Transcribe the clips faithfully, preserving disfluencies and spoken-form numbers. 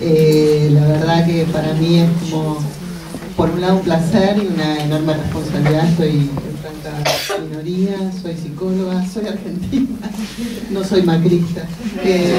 Eh, la verdad que para mí es como, por un lado, un placer y una enorme responsabilidad. Soy en franca minoría, soy psicóloga, soy argentina, no soy macrista. Eh,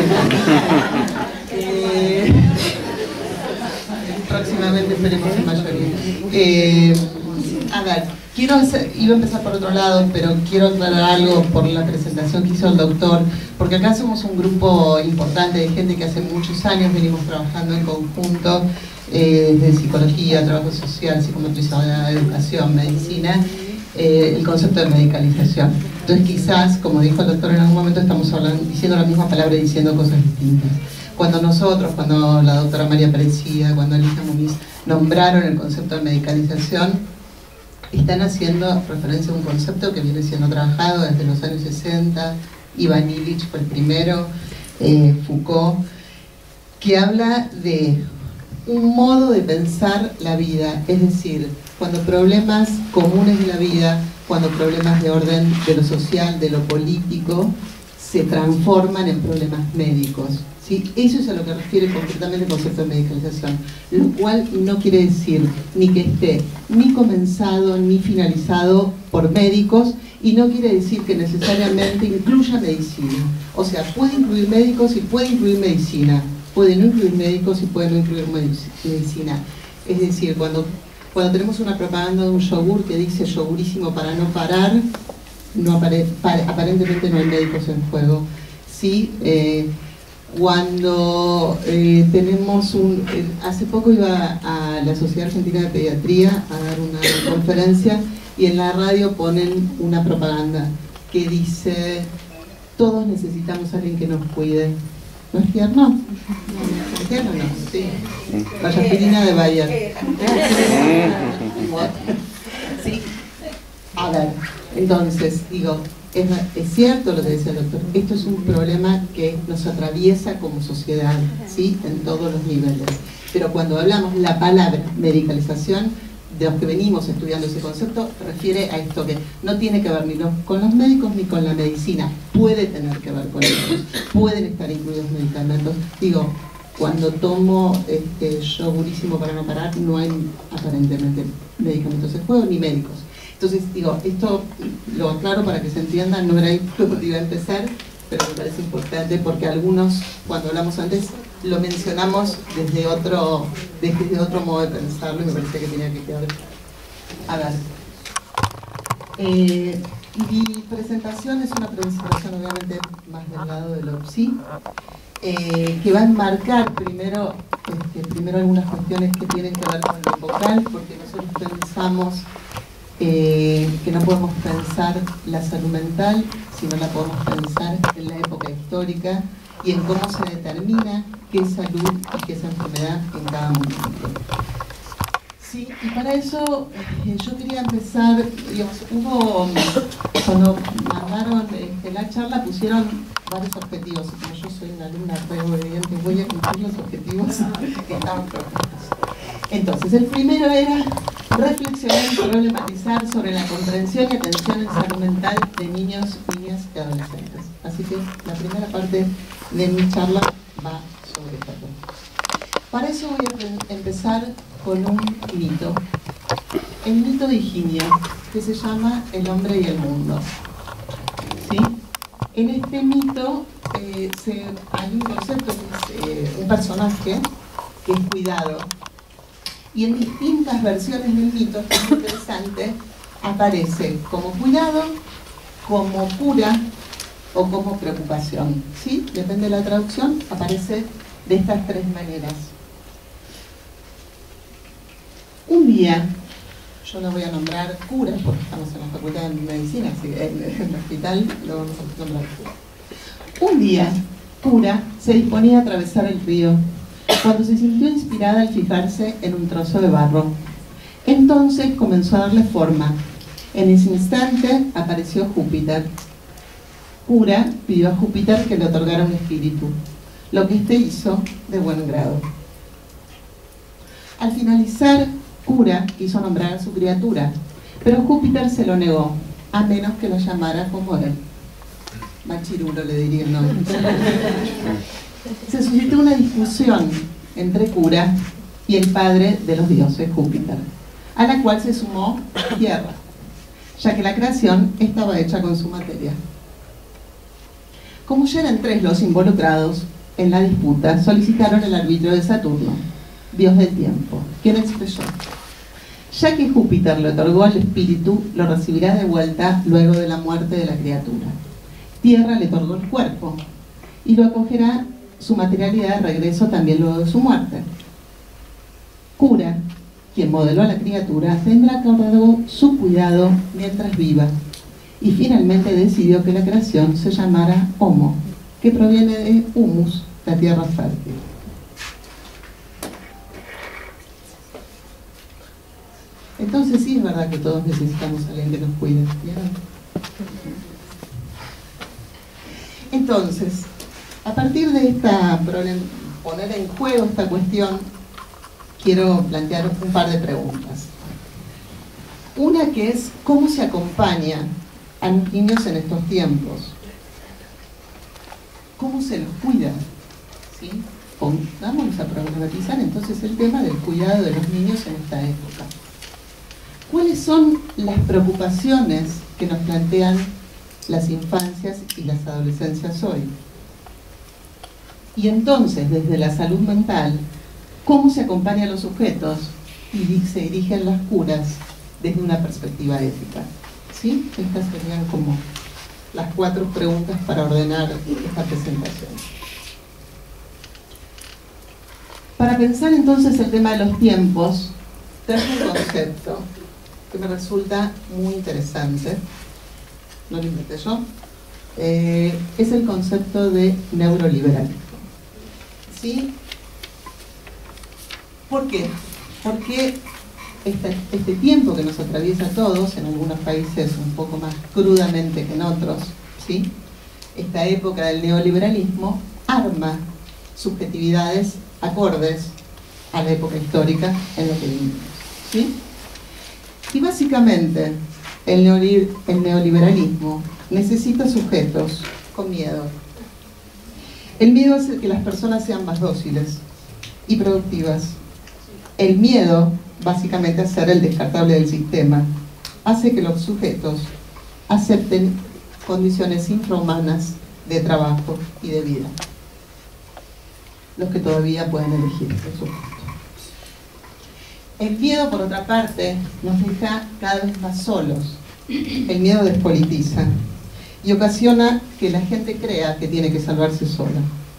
eh, próximamente esperemos en mayoría. Eh, a ver, quiero hacer, iba a empezar por otro lado, pero quiero aclarar algo por la presentación que hizo el doctor, porque acá somos un grupo importante de gente que hace muchos años venimos trabajando en conjunto, eh, de psicología, trabajo social, psicomotricidad, educación, medicina, eh, el concepto de medicalización. Entonces quizás, como dijo el doctor, en algún momento estamos hablando, diciendo la misma palabra y diciendo cosas distintas. Cuando nosotros, cuando la doctora María Parecida, cuando Alicia Muniz nombraron el concepto de medicalización, están haciendo referencia a un concepto que viene siendo trabajado desde los años sesenta, Ivan Illich fue el primero, eh, Foucault, que habla de un modo de pensar la vida, es decir, cuando problemas comunes de la vida, cuando problemas de orden de lo social, de lo político, se transforman en problemas médicos. ¿Sí? Eso es a lo que refiere concretamente el concepto de medicalización, lo cual no quiere decir ni que esté ni comenzado ni finalizado por médicos, y no quiere decir que necesariamente incluya medicina. O sea, puede incluir médicos y puede incluir medicina, puede no incluir médicos y puede no incluir medicina. Es decir, cuando, cuando tenemos una propaganda de un yogur que dice yogurísimo para no parar, no apare, pa, aparentemente no hay médicos en juego. ¿Sí? Eh, Cuando eh, tenemos un... Eh, hace poco iba a la Sociedad Argentina de Pediatría a dar una conferencia y en la radio ponen una propaganda que dice: todos necesitamos a alguien que nos cuide. ¿No es tierno? ¿Es tierno o no? Sí. Vaya aspirina de Bayer. Sí. A ver, entonces, digo... Es, es cierto lo que decía el doctor, esto es un problema que nos atraviesa como sociedad, ¿sí? En todos los niveles. Pero cuando hablamos la palabra medicalización, de los que venimos estudiando ese concepto, refiere a esto que no tiene que ver ni con los médicos ni con la medicina, puede tener que ver con ellos, pueden estar incluidos medicamentos. Digo, cuando tomo este yogurísimo para no parar, no hay aparentemente medicamentos en juego ni médicos. Entonces, digo, esto lo aclaro para que se entienda, no era ahí lo que iba a empezar, pero me parece importante porque algunos, cuando hablamos antes, lo mencionamos desde otro, desde otro modo de pensarlo y me parece que tenía que quedar. A ver, eh, mi presentación es una presentación obviamente más del lado de lo psi, eh, que va a enmarcar primero, este, primero algunas cuestiones que tienen que ver con lo vocal, porque nosotros pensamos Eh, que no podemos pensar la salud mental si no la podemos pensar en la época histórica y en cómo se determina qué es salud y qué es enfermedad en cada momento. Sí, y para eso eh, yo quería empezar, digamos, hubo, cuando mandaron este, la charla pusieron varios objetivos, y como yo soy una alumna re obediente, voy a cumplir los objetivos que estaban propuestos. Entonces, el primero era reflexionar y problematizar sobre la comprensión y atención en salud mental de niños, niñas y adolescentes. Así que la primera parte de mi charla va sobre esto. Para eso voy a empezar con un mito. El mito de Higinia, que se llama El hombre y el mundo. ¿Sí? En este mito eh, se, hay un concepto, que es eh, un personaje que es cuidado. Y en distintas versiones del mito, que es interesante, aparece como cuidado, como cura o como preocupación. ¿Sí? Depende de la traducción, aparece de estas tres maneras. Un día, yo no voy a nombrar cura, porque estamos en la facultad de medicina, así que en el hospital lo vamos a nombrar cura. Un día, cura se disponía a atravesar el río, cuando se sintió inspirada al fijarse en un trozo de barro. Entonces comenzó a darle forma. En ese instante apareció Júpiter. Cura pidió a Júpiter que le otorgara un espíritu, lo que éste hizo de buen grado. Al finalizar, Cura quiso nombrar a su criatura, pero Júpiter se lo negó, a menos que lo llamara como él. Machirulo le diría el nombre. Se suscitó una discusión entre Cura y el padre de los dioses, Júpiter, a la cual se sumó Tierra, ya que la creación estaba hecha con su materia. Como ya eran tres los involucrados en la disputa, solicitaron el arbitrio de Saturno, dios del tiempo, quien expresó: ya que Júpiter le otorgó el espíritu, lo recibirá de vuelta luego de la muerte de la criatura. Tierra le otorgó el cuerpo y lo acogerá su materialidad de regreso también luego de su muerte. Cura, quien modeló a la criatura, tendrá a cargo su cuidado mientras viva, y finalmente decidió que la creación se llamara Homo, que proviene de humus, la tierra fértil. Entonces sí es verdad que todos necesitamos a alguien que nos cuide, ¿vieron? Entonces, a partir de esta problem- poner en juego esta cuestión, quiero plantear un par de preguntas. Una que es, ¿cómo se acompaña a los niños en estos tiempos? ¿Cómo se los cuida? ¿Sí? Vamos a problematizar entonces el tema del cuidado de los niños en esta época. ¿Cuáles son las preocupaciones que nos plantean las infancias y las adolescencias hoy? Y entonces, desde la salud mental, ¿cómo se acompaña a los sujetos y se dirigen las curas desde una perspectiva ética? ¿Sí? Estas serían como las cuatro preguntas para ordenar esta presentación. Para pensar entonces el tema de los tiempos, tengo un concepto que me resulta muy interesante, no lo inventé yo, eh, es el concepto de neuroliberalismo. ¿Sí? ¿Por qué? Porque este, este tiempo que nos atraviesa a todos, en algunos países un poco más crudamente que en otros, ¿sí? Esta época del neoliberalismo arma subjetividades acordes a la época histórica en la que vivimos, ¿sí? Y básicamente el, neoli el neoliberalismo necesita sujetos con miedo. El miedo hace que las personas sean más dóciles y productivas. El miedo, básicamente a ser el descartable del sistema, hace que los sujetos acepten condiciones infrahumanas de trabajo y de vida. Los que todavía pueden elegir, por supuesto. El miedo, por otra parte, nos deja cada vez más solos. El miedo despolitiza y ocasiona que la gente crea que tiene que salvarse sola.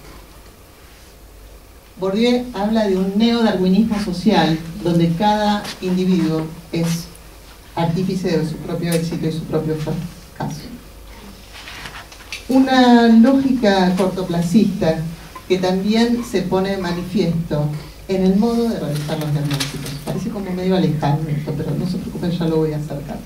Bourdieu habla de un neodarwinismo social donde cada individuo es artífice de su propio éxito y su propio fracaso. Una lógica cortoplacista que también se pone de manifiesto en el modo de realizar los diagnósticos. Parece como medio alejado esto, pero no se preocupen, ya lo voy a acercar.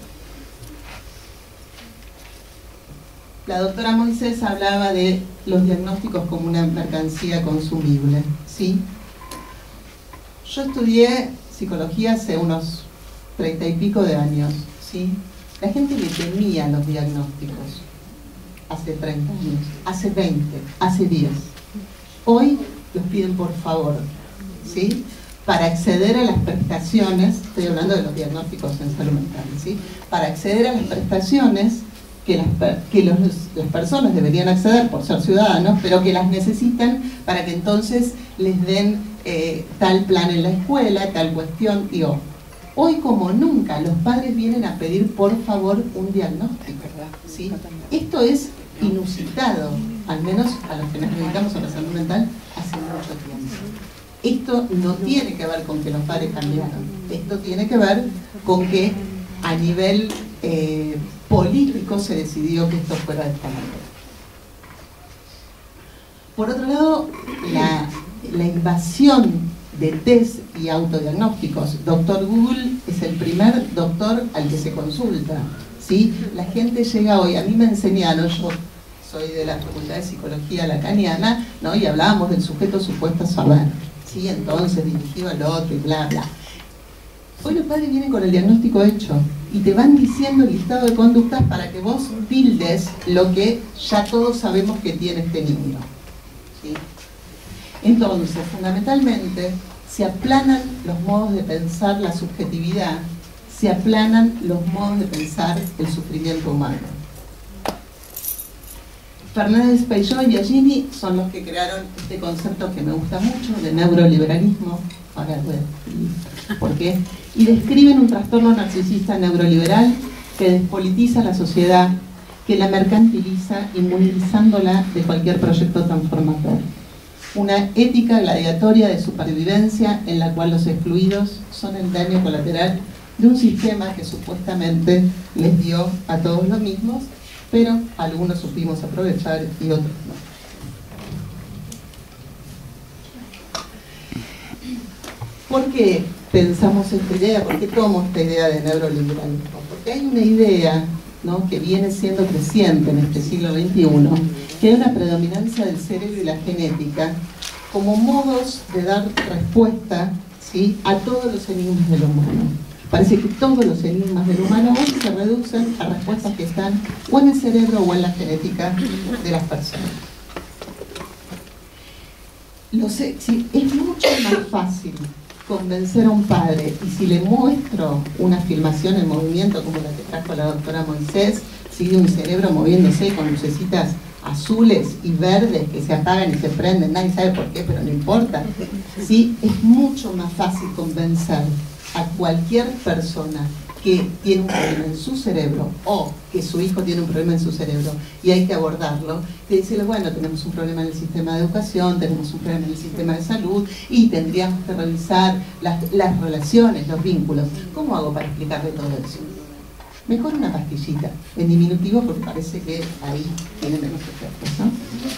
La doctora Moisés hablaba de los diagnósticos como una mercancía consumible, ¿sí? Yo estudié psicología hace unos treinta y pico de años, ¿sí? La gente le temía los diagnósticos hace treinta años, hace veinte, hace diez. Hoy los piden por favor, ¿sí? Para acceder a las prestaciones, estoy hablando de los diagnósticos en salud mental, ¿sí? Para acceder a las prestaciones que, las, que los, las personas deberían acceder por ser ciudadanos, pero que las necesitan para que entonces les den eh, tal plan en la escuela, tal cuestión. Digo, hoy como nunca los padres vienen a pedir por favor un diagnóstico, ¿sí? Esto es inusitado, al menos a los que nos dedicamos a la salud mental hace mucho tiempo. Esto no tiene que ver con que los padres cambiaron, esto tiene que ver con que a nivel eh, político se decidió que esto fuera de esta manera. Por otro lado, la, la invasión de test y autodiagnósticos. Doctor Google es el primer doctor al que se consulta, ¿sí? La gente llega hoy, a mí me enseñaron, yo soy de la Facultad de Psicología Lacaniana, ¿no? Y hablábamos del sujeto supuesto saber, ¿sí? Entonces dirigido al otro y bla, bla. Hoy los padres vienen con el diagnóstico hecho y te van diciendo el listado de conductas para que vos tildes lo que ya todos sabemos que tiene este niño, ¿sí? Entonces, fundamentalmente, se aplanan los modos de pensar la subjetividad, se aplanan los modos de pensar el sufrimiento humano. Fernández Peiró y Giagini son los que crearon este concepto que me gusta mucho, de neuroliberalismo. Ahora voy a explicar por qué. Y describen un trastorno narcisista neuroliberal que despolitiza la sociedad, que la mercantiliza, inmunizándola de cualquier proyecto transformador. Una ética gladiatoria de supervivencia en la cual los excluidos son el daño colateral de un sistema que supuestamente les dio a todos lo mismo, pero algunos supimos aprovechar y otros no. ¿Por qué pensamos esta idea? ¿Por qué tomo esta idea de neuroliberalismo? Porque hay una idea, ¿no?, que viene siendo creciente en este siglo veintiuno, que hay una predominancia del cerebro y la genética como modos de dar respuesta, ¿sí?, a todos los enigmas del humano. Parece que todos los enigmas del humano hoy se reducen a respuestas que están o en el cerebro o en la genética de las personas. Lo sé, sí, es mucho más fácil convencer a un padre, y si le muestro una filmación en movimiento como la que trajo la doctora Moisés, sigue un cerebro moviéndose con lucecitas azules y verdes que se apagan y se prenden, nadie sabe por qué, pero no importa. ¿Sí? Es mucho más fácil convencer a cualquier persona que tiene un problema en su cerebro o que su hijo tiene un problema en su cerebro y hay que abordarlo, que decirle, bueno, tenemos un problema en el sistema de educación, tenemos un problema en el sistema de salud y tendríamos que revisar las, las relaciones, los vínculos. ¿Cómo hago para explicarle todo eso? Mejor una pastillita, en diminutivo, porque parece que ahí tiene menos efectos, ¿no?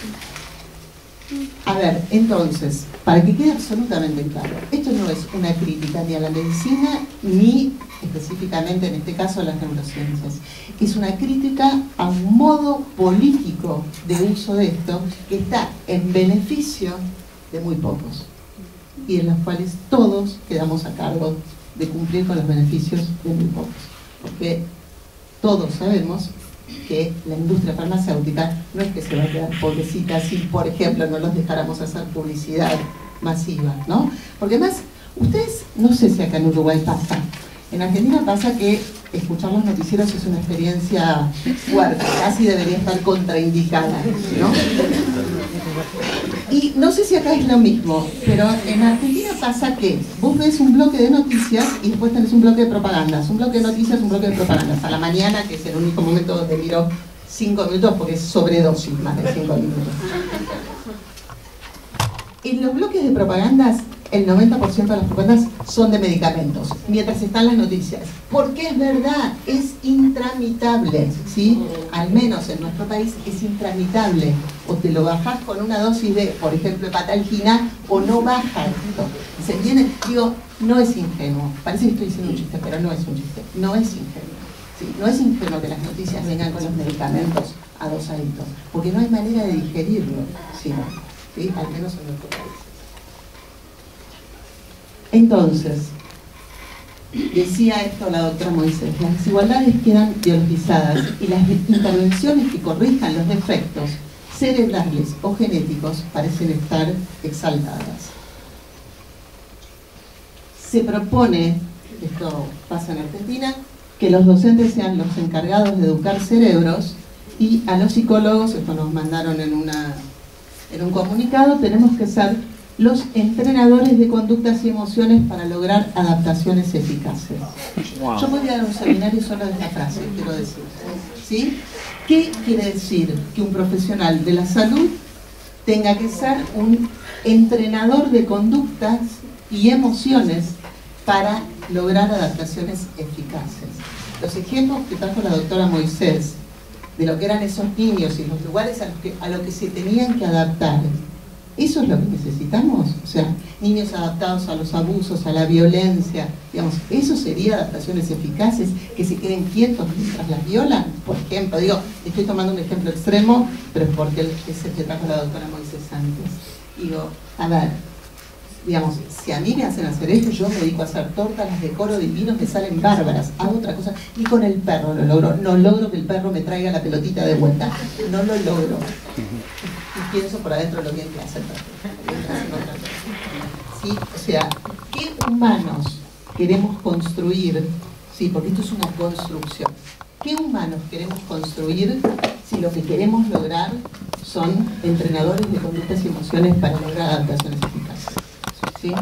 A ver, entonces, para que quede absolutamente claro, esto no es una crítica ni a la medicina, ni específicamente en este caso a las neurociencias. Es una crítica a un modo político de uso de esto que está en beneficio de muy pocos y en los cuales todos quedamos a cargo de cumplir con los beneficios de muy pocos. Porque todos sabemos que la industria farmacéutica no es que se va a quedar pobrecita si, por ejemplo, no los dejáramos hacer publicidad masiva, ¿no? Porque además, ustedes, no sé si acá en Uruguay pasa, en Argentina pasa que escuchar los noticieros es una experiencia fuerte, casi debería estar contraindicada, ¿no? Y no sé si acá es lo mismo, pero en Argentina pasa que vos ves un bloque de noticias y después tenés un bloque de propagandas, un bloque de noticias, un bloque de propagandas. A la mañana, que es el único momento donde miro cinco minutos porque es sobredosis, más de cinco minutos. En los bloques de propagandas, el noventa por ciento de las propagandas son de medicamentos, mientras están las noticias. Porque es verdad, es intramitable, ¿sí? Al menos en nuestro país es intramitable. O te lo bajás con una dosis de, por ejemplo, hepatalgina, o no baja esto. Se viene, digo, no es ingenuo. Parece que estoy diciendo un chiste, pero no es un chiste. No es ingenuo. ¿Sí? No es ingenuo que las noticias vengan con los medicamentos adosaditos, porque no hay manera de digerirlo, sino, ¿sí? Al menos en nuestro país. Entonces, decía esto la doctora Moisés, las desigualdades quedan biologizadas y las intervenciones que corrijan los defectos cerebrales o genéticos parecen estar exaltadas. Se propone, esto pasa en Argentina, que los docentes sean los encargados de educar cerebros y a los psicólogos, esto nos mandaron en, una, en un comunicado, tenemos que ser los entrenadores de conductas y emociones para lograr adaptaciones eficaces. Wow. Yo voy a dar un seminario solo de esta frase, quiero decir. ¿Sí? ¿Qué quiere decir? Que un profesional de la salud tenga que ser un entrenador de conductas y emociones para lograr adaptaciones eficaces. Los ejemplos que trajo la doctora Moisés de lo que eran esos niños y los lugares a los que, a lo que se tenían que adaptar, ¿eso es lo que necesitamos? O sea, niños adaptados a los abusos, a la violencia, digamos, ¿eso sería adaptaciones eficaces? ¿Que se queden quietos mientras las violan? Por ejemplo, digo, estoy tomando un ejemplo extremo, pero es porque es el que trajo la doctora Moisés antes. Digo, a ver, digamos, si a mí me hacen hacer esto, yo me dedico a hacer tortas, las decoro divinos, me salen bárbaras, hago otra cosa, y con el perro lo logro, no logro que el perro me traiga la pelotita de vuelta, no lo logro. pienso por adentro lo bien que hace el ¿sí? O sea, ¿qué humanos queremos construir? Sí, porque esto es una construcción. ¿Qué humanos queremos construir si lo que queremos lograr son entrenadores de conductas y emociones para lograr adaptaciones eficaces? ¿Sí?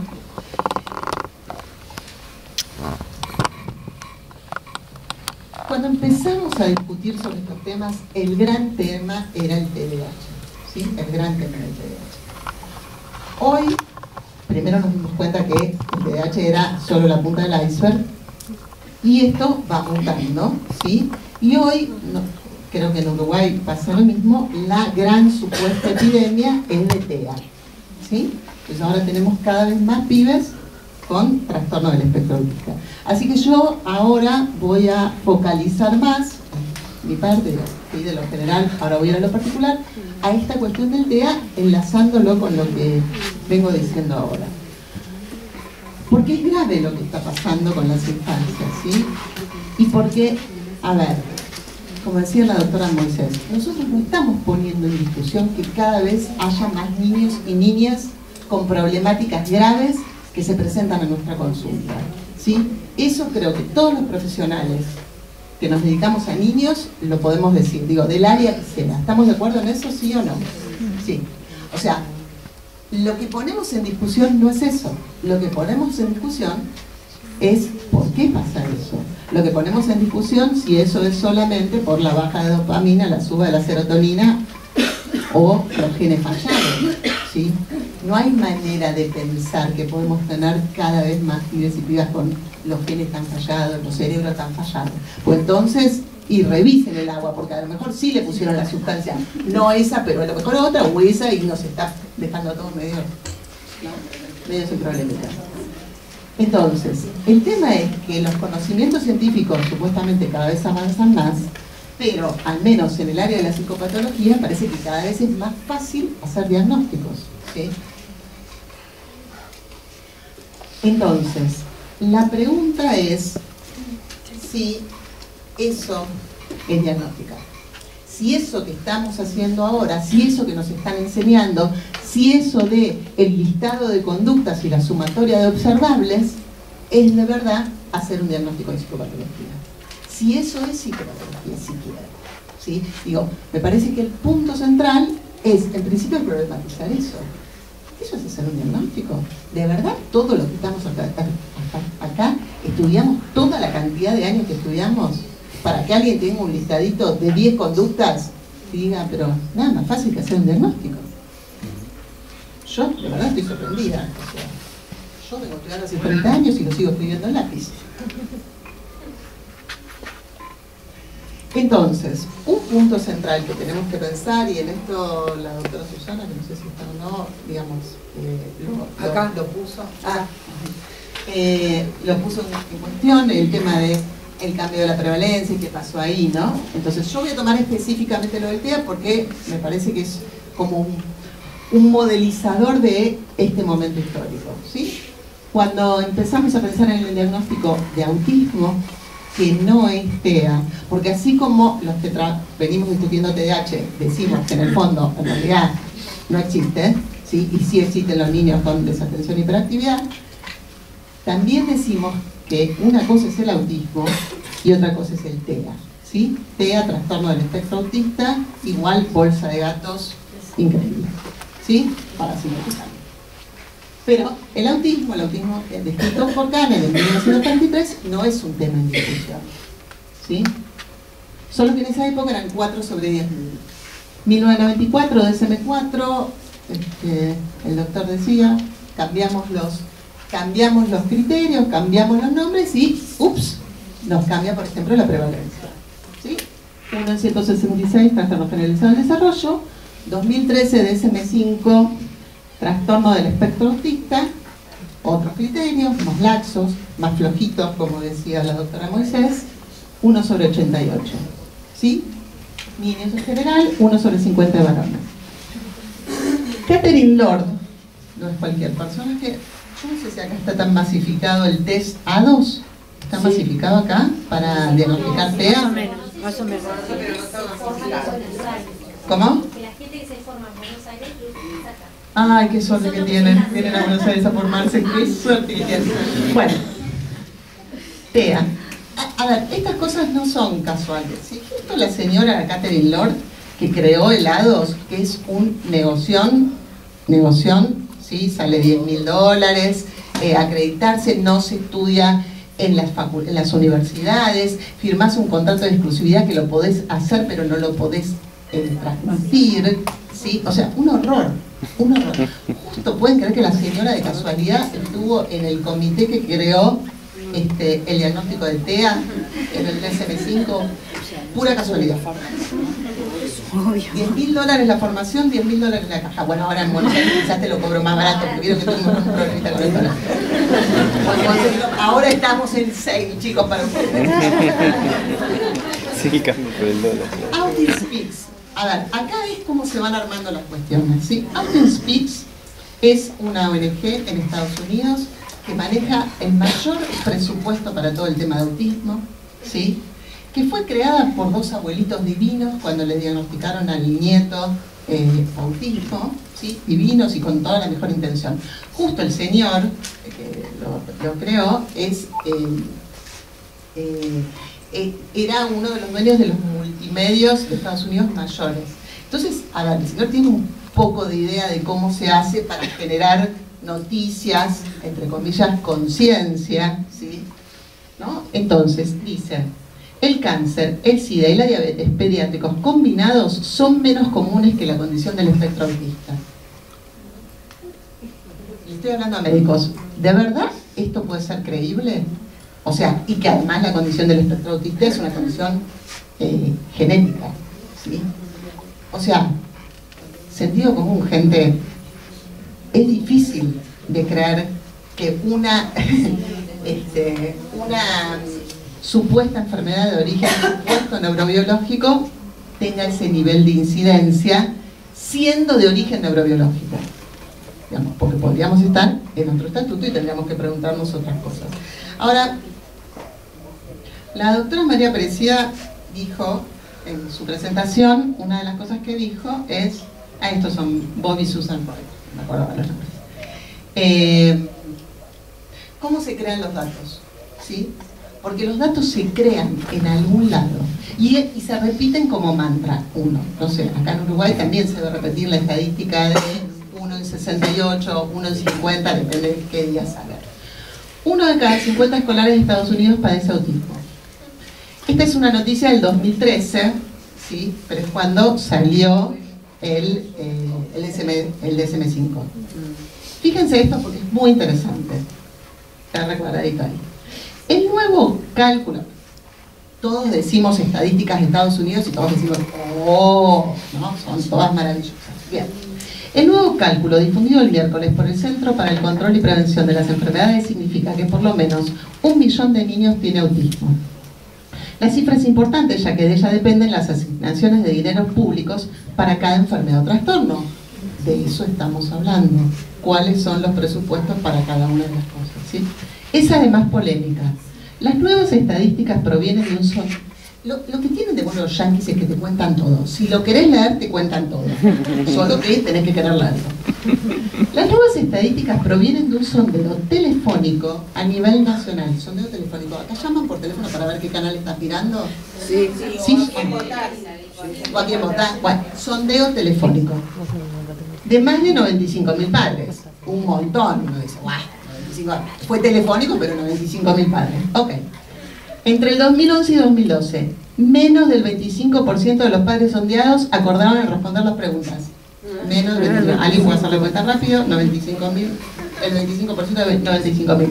Cuando empezamos a discutir sobre estos temas, el gran tema era el T D A H. ¿Sí? El gran tema era el T D A H. Hoy, primero nos dimos cuenta que el T D A H era solo la punta del iceberg, y esto va mutando, ¿sí? Y hoy, no, creo que en Uruguay pasa lo mismo, la gran supuesta epidemia es de T E A, ¿sí? Entonces ahora tenemos cada vez más pibes con trastorno del espectro autista. Así que yo ahora voy a focalizar más mi parte, ¿sí? De lo general, ahora voy a ir a lo particular, a esta cuestión del T E A, enlazándolo con lo que vengo diciendo ahora. Porque es grave lo que está pasando con las infancias, ¿sí? Y porque, a ver, como decía la doctora Moisés, nosotros no estamos poniendo en discusión que cada vez haya más niños y niñas con problemáticas graves que se presentan en nuestra consulta, ¿sí? Eso creo que todos los profesionales que nos dedicamos a niños lo podemos decir, digo, del área que sea. ¿Estamos de acuerdo en eso, sí o no? Sí. O sea, lo que ponemos en discusión no es eso. Lo que ponemos en discusión es por qué pasa eso. Lo que ponemos en discusión si eso es solamente por la baja de dopamina, la suba de la serotonina o los genes fallados, ¿sí? No hay manera de pensar que podemos tener cada vez más pibes y pibas con los genes tan fallados, los cerebros tan fallados. Pues entonces, y revisen el agua, porque a lo mejor sí le pusieron la sustancia, no esa, pero a lo mejor otra o esa, y nos está dejando a todos medio, ¿no? medio sin problemita. Entonces, el tema es que los conocimientos científicos supuestamente cada vez avanzan más, pero al menos en el área de la psicopatología parece que cada vez es más fácil hacer diagnósticos, ¿sí? Entonces, la pregunta es si eso es diagnosticar. Si eso que estamos haciendo ahora, si eso que nos están enseñando, si eso de el listado de conductas y la sumatoria de observables es de verdad hacer un diagnóstico de psicopatología. Si eso es psicopatología siquiera, ¿sí? Digo, me parece que el punto central es, en principio, problematizar eso. ¿Eso es hacer un diagnóstico? ¿De verdad todo lo que estamos acá, acá, acá estudiamos toda la cantidad de años que estudiamos para que alguien tenga un listadito de diez conductas y diga, pero nada más fácil que hacer un diagnóstico? Yo, de verdad, estoy sorprendida. O sea, yo vengo estudiando hace treinta años y lo sigo escribiendo en lápiz. Entonces, un punto central que tenemos que pensar, y en esto la doctora Susana, que no sé si está o no, digamos, eh, lo, lo, acá lo puso, ah, eh, lo puso en cuestión, el tema de el cambio de la prevalencia y qué pasó ahí, ¿no? Entonces yo voy a tomar específicamente lo del T E A porque me parece que es como un, un modelizador de este momento histórico, ¿sí? Cuando empezamos a pensar en el diagnóstico de autismo, que no es T E A, porque así como los que venimos discutiendo T D A H decimos que en el fondo en realidad no existe, ¿sí? Y sí existen los niños con desatención y hiperactividad, también decimos que una cosa es el autismo y otra cosa es el T E A, ¿sí? T E A, trastorno del espectro autista, igual bolsa de gatos increíble, ¿sí? Para simplificar. Pero el autismo, el autismo descrito por Kahneman en mil novecientos treinta y tres, no es un tema en discusión, ¿sí? Solo que en esa época eran cuatro sobre diez mil. mil novecientos noventa y cuatro, D S M cuatro, este, el doctor decía, cambiamos los, cambiamos los criterios, cambiamos los nombres y, ups, nos cambia, por ejemplo, la prevalencia, ¿sí? mil novecientos sesenta y seis, trastorno generalizado del desarrollo, dos mil trece, D S M cinco, trastorno del espectro autista, otros criterios, más laxos, más flojitos, como decía la doctora Moisés, uno sobre ochenta y ocho, ¿sí? Niños en general, uno sobre cincuenta de varones. Catherine Lord, no es cualquier personaje, yo no sé si acá está tan masificado el test A dos, ¿está sí. masificado acá para diagnosticar T E A? Más o menos, más o menos. ¿Cómo? Que la gente gente que se forma en Buenos Aires y saca. Ay, qué suerte que tienen. Vienen a Buenos Aires a formarse. Qué suerte que tienen. Bueno, TEA. A, a ver, estas cosas no son casuales, ¿sí? Justo la señora Catherine Lord, que creó helados, que es un negoción, negoción, ¿sí? Sale diez mil dólares, eh, acreditarse, no se estudia en las, en las universidades, firmás un contrato de exclusividad que lo podés hacer, pero no lo podés eh, transmitir, ¿sí? O sea, un horror. Un horror. Justo pueden creer que la señora de casualidad estuvo en el comité que creó este, el diagnóstico de TEA en el D S M cinco, pura casualidad. diez mil dólares la formación, diez mil dólares la caja. Bueno, ahora en Buenos Aires quizás te lo cobro más barato, porque vieron que tuvimos un problemita con el dólar. Ahora estamos en sale, chicos, para ustedes. Sí, cambio por el dólar. Austin Speaks. A ver, acá es cómo se van armando las cuestiones, ¿sí? Austin Speaks es una O N G en Estados Unidos que maneja el mayor presupuesto para todo el tema de autismo, ¿sí? Que fue creada por dos abuelitos divinos cuando le diagnosticaron al nieto eh, autismo, ¿sí? Divinos y con toda la mejor intención. Justo el señor que lo, lo creó es... Eh, eh, Eh, era uno de los dueños de los multimedios de Estados Unidos mayores. Entonces, a ver, el señor tiene un poco de idea de cómo se hace para generar noticias, entre comillas, conciencia, ¿sí? ¿No? Entonces, dice, el cáncer, el SIDA y la diabetes pediátricos combinados son menos comunes que la condición del espectro autista. Y estoy hablando a médicos. ¿De verdad esto puede ser creíble? O sea, y que además la condición del espectro autista es una condición eh, genética, ¿sí? O sea, sentido común, gente. Es difícil de creer que una, este, una supuesta enfermedad de origen supuesto neurobiológico tenga ese nivel de incidencia siendo de origen neurobiológico. Digamos, porque podríamos estar en otro estatuto y tendríamos que preguntarnos otras cosas. Ahora, la doctora María Aparecida dijo en su presentación, una de las cosas que dijo es, ah, estos son Bob y Susan Freud, me acuerdo de los nombres. Eh, ¿Cómo se crean los datos? ¿Sí? Porque los datos se crean en algún lado y, y se repiten como mantra, uno. No sé, acá en Uruguay también se debe repetir la estadística de uno en sesenta y ocho, uno en cincuenta, depende de qué día salga. Uno de cada cincuenta escolares de Estados Unidos padece autismo. Esta es una noticia del dos mil trece, ¿sí? Pero es cuando salió el, eh, el, D S M, el D S M cinco. Fíjense esto porque es muy interesante. Está recuadradito ahí. El nuevo cálculo, todos decimos estadísticas de Estados Unidos y todos decimos, oh, ¿no? Son todas maravillosas. Bien. El nuevo cálculo difundido el miércoles por el Centro para el Control y Prevención de las Enfermedades significa que por lo menos un millón de niños tiene autismo. La cifra es importante ya que de ella dependen las asignaciones de dinero públicos para cada enfermedad o trastorno. De eso estamos hablando. ¿Cuáles son los presupuestos para cada una de las cosas? ¿Sí? Es además polémica. Las nuevas estadísticas provienen de un son... Lo, lo que tienen de bueno los yanquis es que te cuentan todo. Si lo querés leer, te cuentan todo. Solo que tenés que querer leerlo. Las nuevas estadísticas provienen de un sondeo telefónico a nivel nacional. Sondeo telefónico. ¿Acá llaman por teléfono para ver qué canal estás mirando? Sí. ¿Sí? ¿O a quién votás? ¿O a quién votás? Bueno, sondeo telefónico. De más de noventa y cinco mil padres. Un montón. Uno dice, guau, noventa y cinco. Fue telefónico, pero noventa y cinco mil padres. Ok. Entre el dos mil once y dos mil doce, menos del veinticinco por ciento de los padres sondeados acordaron en responder las preguntas. Menos del veinticinco por ciento. ¿Alguien puede hacerle cuenta rápido? noventa y cinco mil. El veinticinco por ciento de noventa y cinco mil.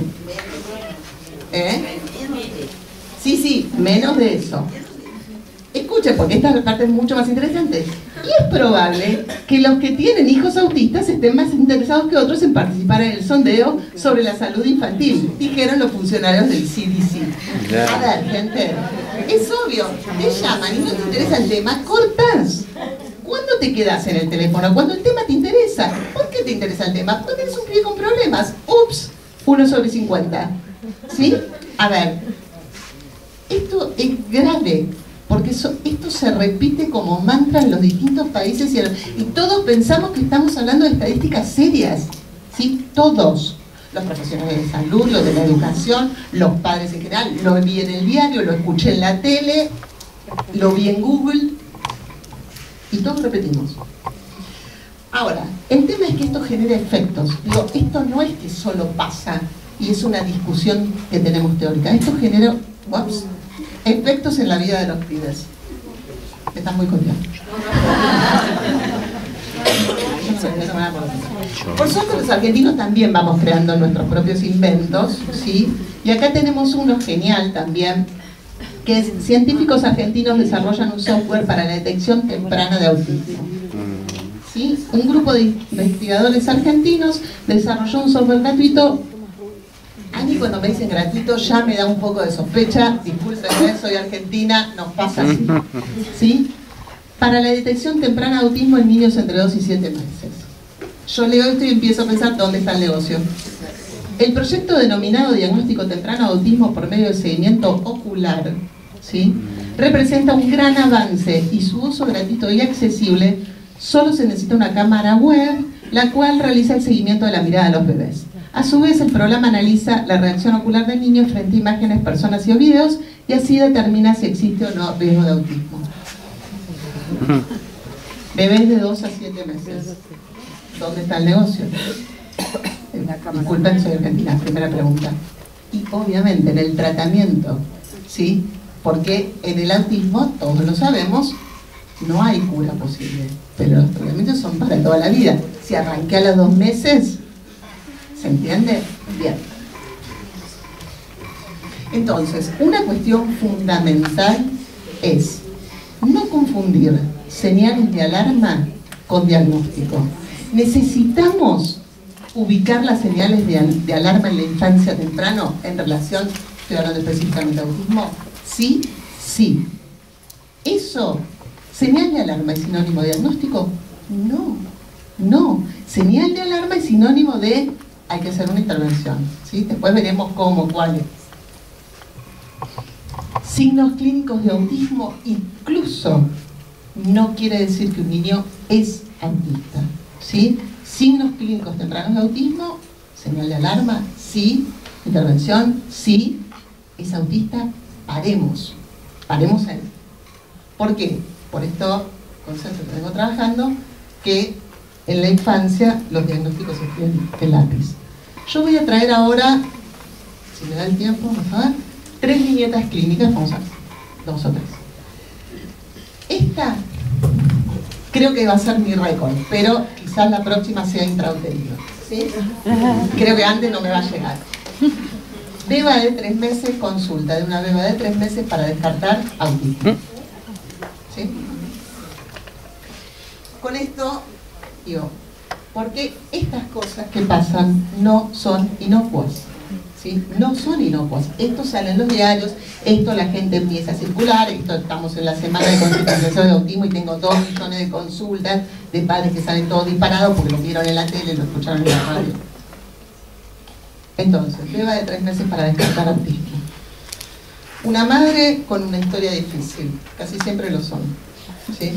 ¿Eh? Sí, sí, menos de eso. Escuchen, porque esta parte es mucho más interesante. Y es probable que los que tienen hijos autistas estén más interesados que otros en participar en el sondeo sobre la salud infantil, dijeron los funcionarios del C D C. A ver, gente, es obvio, te llaman y no te interesa el tema, cortás. ¿Cuándo te quedas en el teléfono? Cuando el tema te interesa. ¿Por qué te interesa el tema? Porque tienes un pibe con problemas. Ups, uno sobre cincuenta. ¿Sí? A ver, esto es grave. porque eso, esto se repite como mantra en los distintos países y, y todos pensamos que estamos hablando de estadísticas serias, ¿sí? Todos, los profesionales de salud, los de la educación, los padres en general, lo vi en el diario, lo escuché en la tele, lo vi en Google, y todos repetimos. Ahora, el tema es que esto genera efectos. Digo, esto no es que solo pasa y es una discusión que tenemos teórica. Esto genera ups, efectos en la vida de los pibes. Estás muy contento. Por suerte los argentinos también vamos creando nuestros propios inventos, ¿sí? Y acá tenemos uno genial también, que es: científicos argentinos desarrollan un software para la detección temprana de autismo. ¿Sí? Un grupo de investigadores argentinos desarrolló un software gratuito. A mí cuando me dicen gratuito ya me da un poco de sospecha, discúlpenme, soy argentina, nos pasa así, ¿sí? Para la detección temprana de autismo en niños entre dos y siete meses. Yo leo esto y empiezo a pensar dónde está el negocio. El proyecto denominado Diagnóstico Temprano de Autismo por medio de seguimiento ocular, ¿sí?, representa un gran avance, y su uso gratuito y accesible. Solo se necesita una cámara web, la cual realiza el seguimiento de la mirada de los bebés. A su vez, el programa analiza la reacción ocular del niño frente a imágenes, personas y o videos, y así determina si existe o no riesgo de autismo. Bebés de dos a siete meses. ¿Dónde está el negocio? Disculpen, soy argentina, primera pregunta. Y obviamente en el tratamiento, ¿sí? Porque en el autismo, todos lo sabemos, no hay cura posible, pero los tratamientos son para toda la vida. Si arranqué a los dos meses, ¿se entiende? Bien. Entonces, una cuestión fundamental es no confundir señales de alarma con diagnóstico. Necesitamos ubicar las señales de, al de alarma en la infancia temprano en relación, estoy hablando específicamente de autismo, sí, sí. Eso, ¿señal de alarma es sinónimo de diagnóstico? No, no. Señal de alarma es sinónimo de hay que hacer una intervención, ¿sí? Después veremos cómo, cuáles. Signos clínicos de autismo incluso no quiere decir que un niño es autista, ¿sí? Signos clínicos tempranos de autismo, señal de alarma, sí. Intervención, sí. ¿Es autista? Paremos, paremos ahí. ¿Por qué? Por esto concepto que vengo trabajando, que en la infancia los diagnósticos se escriben en lápiz. Yo voy a traer ahora, si me da el tiempo, vamos a ver, tres viñetas clínicas, vamos a ver, dos o tres. Esta creo que va a ser mi récord, pero quizás la próxima sea intrauterina, ¿sí? Creo que antes no me va a llegar. Beba de tres meses, consulta de una beba de tres meses para descartar autismo. ¿Sí? Con esto digo, porque estas cosas que pasan no son inocuas, ¿sí? No son inocuas. Esto sale en los diarios, esto la gente empieza a circular, esto estamos en la semana de concientización de autismo y tengo dos millones de consultas de padres que salen todos disparados porque lo vieron en la tele, lo escucharon en la radio. Entonces, beba de tres meses para descartar autismo. Una madre con una historia difícil, casi siempre lo son, ¿sí?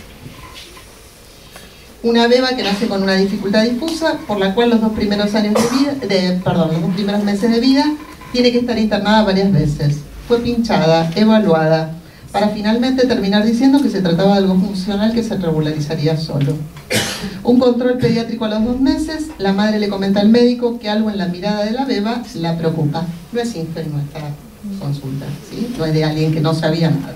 Una beba que nace con una dificultad difusa, por la cual los dos primeros años de vida, de, perdón, los dos primeros meses de vida, tiene que estar internada varias veces. Fue pinchada, evaluada, para finalmente terminar diciendo que se trataba de algo funcional que se regularizaría solo. Un control pediátrico a los dos meses, la madre le comenta al médico que algo en la mirada de la beba la preocupa. No es ingenua esta consulta, ¿sí? No es de alguien que no sabía nada.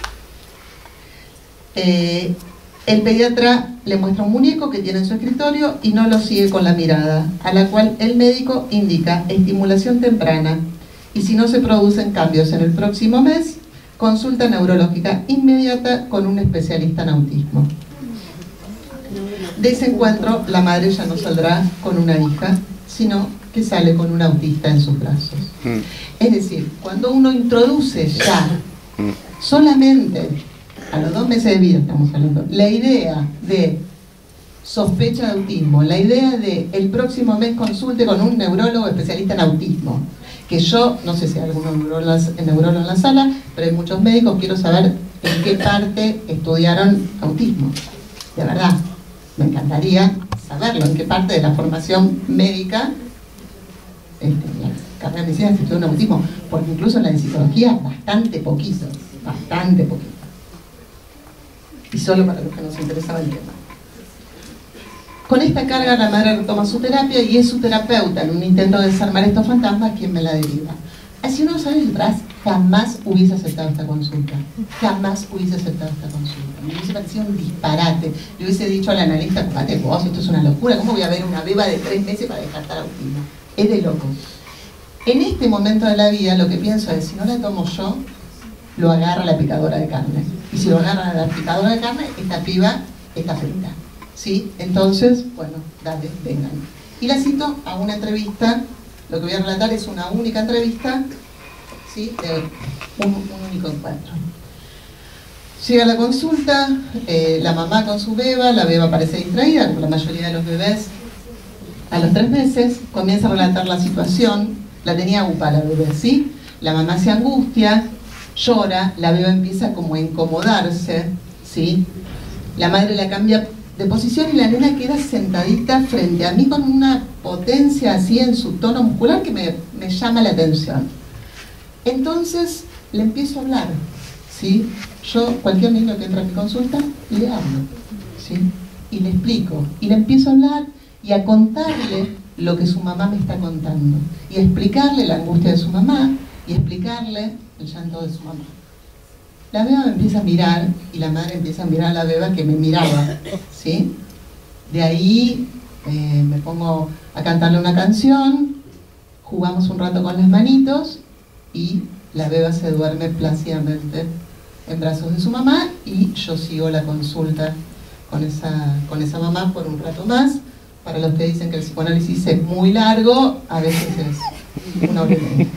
Eh, el pediatra le muestra un muñeco que tiene en su escritorio y no lo sigue con la mirada, a la cual el médico indica estimulación temprana, y si no se producen cambios en el próximo mes, consulta neurológica inmediata con un especialista en autismo. De ese encuentro, la madre ya no saldrá con una hija, sino que sale con un autista en sus brazos. Mm. Es decir, cuando uno introduce ya, mm. solamente a los dos meses de vida estamos hablando, la idea de sospecha de autismo, la idea de el próximo mes consulte con un neurólogo especialista en autismo, que yo, no sé si hay algún neurólogo en la sala, pero hay muchos médicos, quiero saber en qué parte estudiaron autismo. De verdad, me encantaría saberlo, en qué parte de la formación médica, este, la carrera de medicina se estudió en autismo, porque incluso en la de psicología, bastante poquito, bastante poquito. Y solo para los que nos interesaba el tema. Con esta carga la madre retoma su terapia y es su terapeuta, en un intento de desarmar estos fantasmas, quien me la deriva. Hace unos años atrás jamás hubiese aceptado esta consulta, jamás hubiese aceptado esta consulta, me hubiese parecido un disparate, le hubiese dicho al analista, fíjate vos, esto es una locura, ¿cómo voy a ver una beba de tres meses para descartar autismo? Es de locos. En este momento de la vida lo que pienso es, si no la tomo yo, lo agarra la picadora de carne, y si lo agarra la picadora de carne, esta piba está frita. ¿Sí? Entonces, bueno, dale, vengan. Y la cito a una entrevista, lo que voy a relatar es una única entrevista, ¿sí? De un, un único encuentro. Llega a la consulta, eh, la mamá con su beba, la beba parece distraída, como la mayoría de los bebés. A los tres meses comienza a relatar la situación, la tenía UPA la bebé, ¿sí? La mamá se angustia, llora, la beba empieza como a incomodarse, ¿sí? La madre la cambia de posición y la nena queda sentadita frente a mí con una potencia así en su tono muscular que me, me llama la atención. Entonces le empiezo a hablar, ¿sí? Yo, cualquier niño que entra a mi consulta, le hablo, ¿sí? Y le explico, y le empiezo a hablar y a contarle lo que su mamá me está contando, y a explicarle la angustia de su mamá, y a explicarle el llanto de su mamá. La beba me empieza a mirar y la madre empieza a mirar a la beba que me miraba, ¿sí? De ahí eh, me pongo a cantarle una canción, jugamos un rato con las manitos y la beba se duerme plácidamente en brazos de su mamá y yo sigo la consulta con esa, con esa mamá por un rato más. Para los que dicen que el psicoanálisis es muy largo, a veces es una hora y media.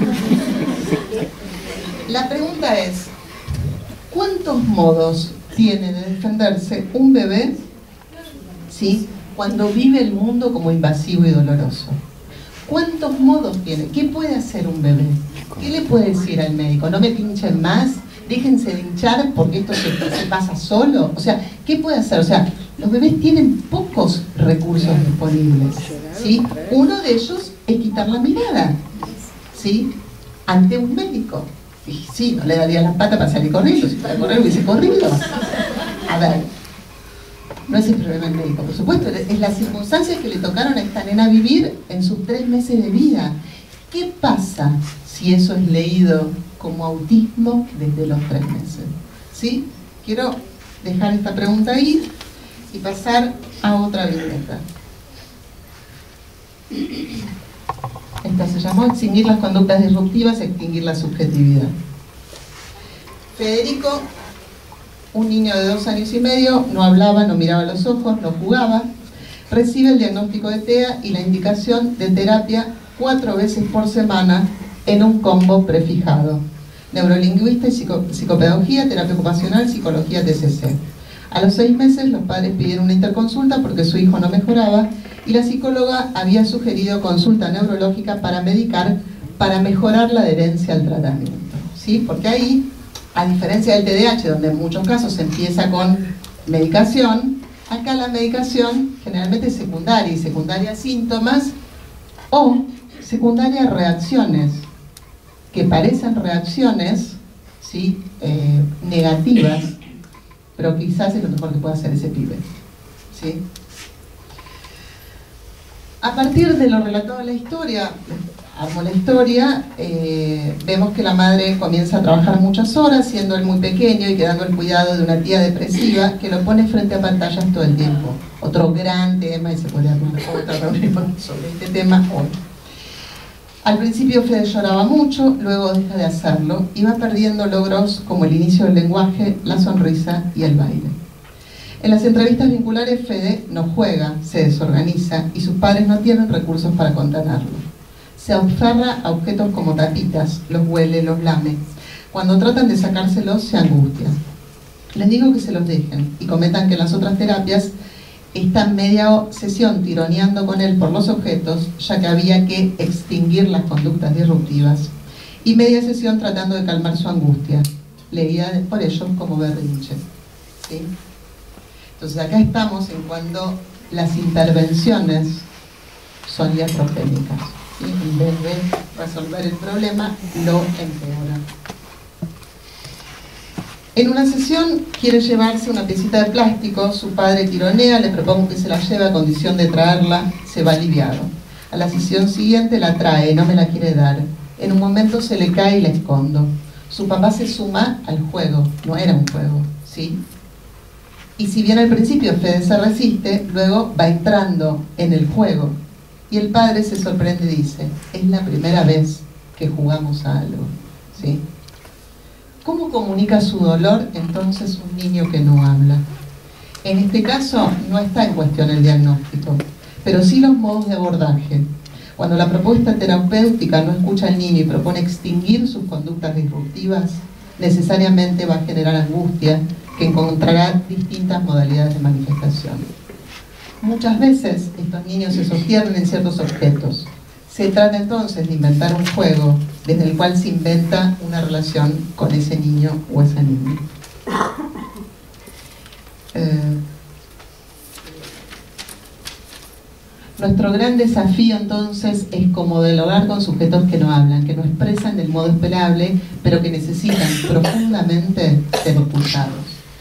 La pregunta es, ¿cuántos modos tiene de defenderse un bebé, ¿sí?, cuando vive el mundo como invasivo y doloroso? ¿Cuántos modos tiene? ¿Qué puede hacer un bebé? ¿Qué le puede decir al médico? ¿No me pinchen más? Déjense de hinchar porque esto se, se pasa solo. O sea, ¿qué puede hacer? O sea, los bebés tienen pocos recursos disponibles, ¿sí? Uno de ellos es quitar la mirada, ¿sí?, ante un médico. Y sí, no le daría las patas para salir corriendo, si para correr hubiese corrido. A ver, no es el problema del médico, por supuesto, es las circunstancias que le tocaron a esta nena vivir en sus tres meses de vida. ¿Qué pasa si eso es leído como autismo desde los tres meses? ¿Sí? Quiero dejar esta pregunta ahí y pasar a otra viñeta. Esta se llamó Extinguir las conductas disruptivas, extinguir la subjetividad. Federico, un niño de dos años y medio, no hablaba, no miraba a los ojos, no jugaba, recibe el diagnóstico de T E A y la indicación de terapia cuatro veces por semana en un combo prefijado: neurolingüista y psico psicopedagogía, terapia ocupacional, psicología, T C C. A los seis meses los padres pidieron una interconsulta porque su hijo no mejoraba y la psicóloga había sugerido consulta neurológica para medicar, para mejorar la adherencia al tratamiento, ¿sí? Porque ahí, a diferencia del T D A H, donde en muchos casos se empieza con medicación, acá la medicación generalmente es secundaria, y secundaria síntomas o secundaria reacciones, que parecen reacciones, ¿sí?, eh, negativas, pero quizás es lo mejor que puede hacer ese pibe, ¿sí? A partir de lo relatado en la historia, armo la historia, eh, vemos que la madre comienza a trabajar muchas horas, siendo él muy pequeño y quedando el cuidado de una tía depresiva que lo pone frente a pantallas todo el tiempo. Otro gran tema, y se puede armar otra reunión sobre este tema hoy. Al principio Fede lloraba mucho, luego deja de hacerlo y va perdiendo logros como el inicio del lenguaje, la sonrisa y el baile. En las entrevistas vinculares Fede no juega, se desorganiza y sus padres no tienen recursos para contenerlo. Se aferra a objetos como tapitas, los huele, los lame. Cuando tratan de sacárselos se angustia. Les digo que se los dejen y comentan que en las otras terapias están media sesión tironeando con él por los objetos, ya que había que extinguir las conductas disruptivas, y media sesión tratando de calmar su angustia. leída por ellos como berrinche, ¿sí? Entonces acá estamos en cuando las intervenciones son iatrogénicas, ¿sí? En vez de resolver el problema, lo empeoran. En una sesión quiere llevarse una piecita de plástico, su padre tironea, le propongo que se la lleve a condición de traerla, se va aliviado. A la sesión siguiente la trae, no me la quiere dar. En un momento se le cae y la escondo. Su papá se suma al juego, no era un juego, ¿sí? Y si bien al principio Fede se resiste, luego va entrando en el juego. Y el padre se sorprende y dice, es la primera vez que jugamos a algo, ¿sí? ¿Cómo comunica su dolor entonces un niño que no habla? En este caso no está en cuestión el diagnóstico, pero sí los modos de abordaje. Cuando la propuesta terapéutica no escucha al niño y propone extinguir sus conductas disruptivas, necesariamente va a generar angustia que encontrará distintas modalidades de manifestación. Muchas veces estos niños se sostienen en ciertos objetos. Se trata entonces de inventar un juego desde el cual se inventa una relación con ese niño o esa niña. Eh, nuestro gran desafío entonces es como dialogar con sujetos que no hablan, que no expresan del modo esperable, pero que necesitan profundamente ser escuchados.